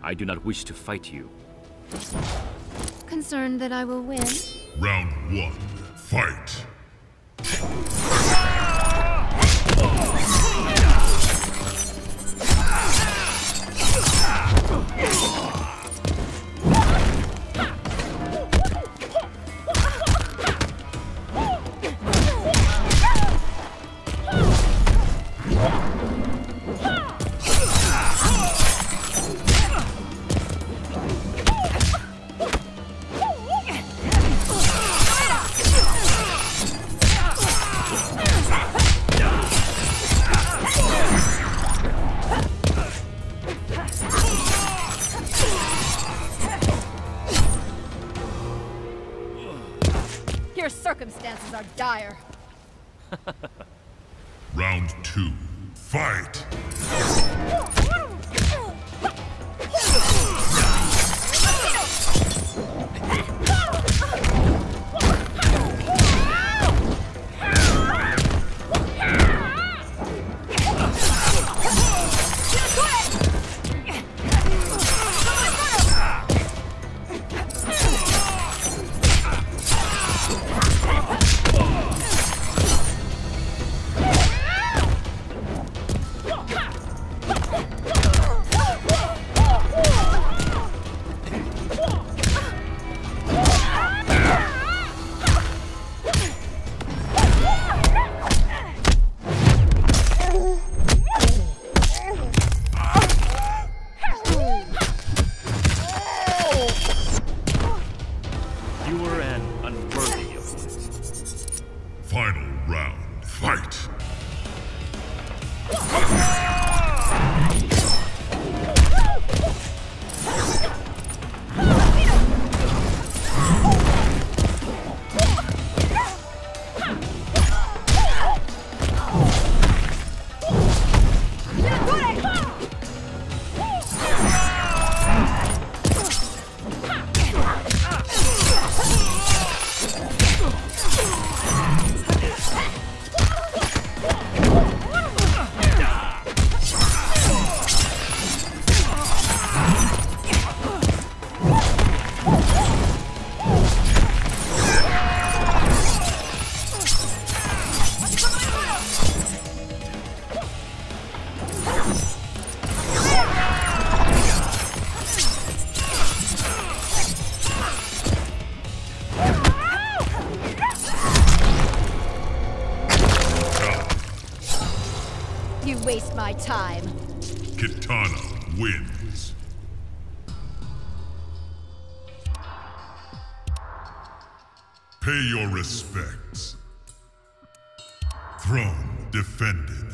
I do not wish to fight you. Concerned that I will win? Round 1, fight! Your circumstances are dire. Round 2, fight! You were an unworthy opponent. Final round, fight! You waste my time. Kitana wins. Pay your respects. Throne defended.